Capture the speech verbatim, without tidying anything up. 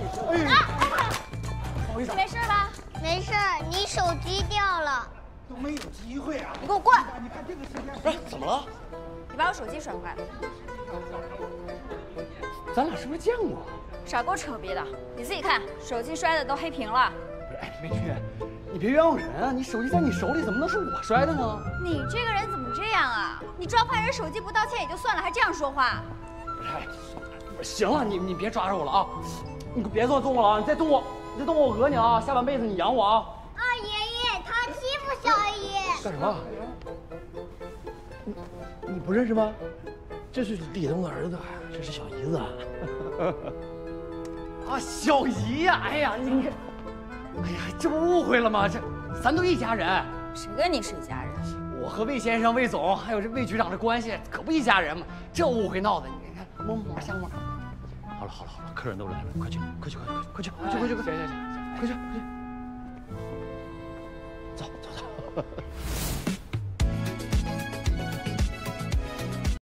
不好意思， 你没事吧？ 没事，你手机掉了。 都没有机会啊！ 你给我滚！ 你看这个时间， 不是怎么了？ 你把我手机摔坏了。 咱俩是不是见过？ 少给我扯逼的！你自己看，手机摔的都黑屏了。 不是，哎，美曲，你别冤枉人啊！你手机在你手里，怎么能是我摔的呢？ 你这个人怎么这样啊？你抓坏人手机不道歉也就算了，还这样说话。 不是，哎，行了，你你别抓着我了啊！你别再动我了啊！你再动我，你再动我，我讹你啊！下半辈子你养我啊！ 二爷爷，他欺负小姨。 干什么？你你不认识吗？这是李东的儿子，这是小姨子。 啊，小姨呀！哎呀，你看，哎呀，这不误会了吗？这咱都一家人。 谁跟你是一家人？ 我和魏先生、魏总还有这魏局长的关系可不一家人嘛，这误会闹的，你看摸摸摸，像摸。 好了好了好了，客人都来了，快去快去快去快去快去快去快去， 行行行， 快去快去，走走走。